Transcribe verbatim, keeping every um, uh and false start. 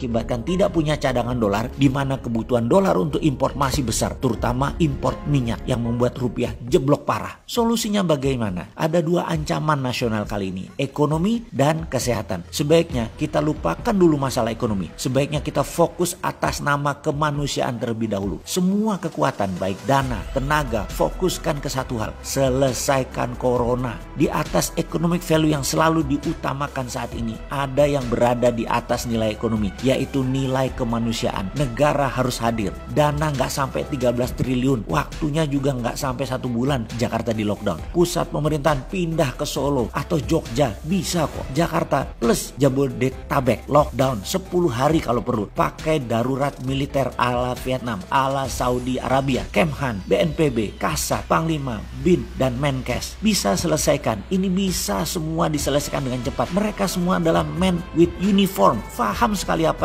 mengakibatkan tidak punya cadangan dolar, di mana kebutuhan dolar untuk impor masih besar, terutama impor minyak yang membuat rupiah jeblok parah. Solusinya bagaimana? Ada dua ancaman nasional kali ini, ekonomi dan kesehatan. Sebaiknya kita lupakan dulu masalah ekonomi. Sebaiknya kita fokus atas nama kemanusiaan terlebih dahulu. Semua kekuatan, baik dana, tenaga, fokuskan ke satu hal, selesaikan corona. Di atas economic value yang selalu diutamakan saat ini, ada yang berada di atas nilai ekonomi, yaitu nilai kemanusiaan. Negara harus hadir. Dana nggak sampai tiga belas triliun, waktunya juga nggak sampai satu bulan Jakarta di lockdown. Pusat pemerintahan pindah ke Solo atau Jogja, bisa kok. Jakarta plus Jabodetabek lockdown sepuluh hari kalau perlu. Pakai darurat militer ala Vietnam, ala Saudi Arabia, Kemhan, B N P B, Kasat, Panglima, Bin, dan Menkes. Bisa selesaikan. Ini bisa semua diselesaikan dengan cepat. Mereka semua adalah men with uniform. Faham sekali apa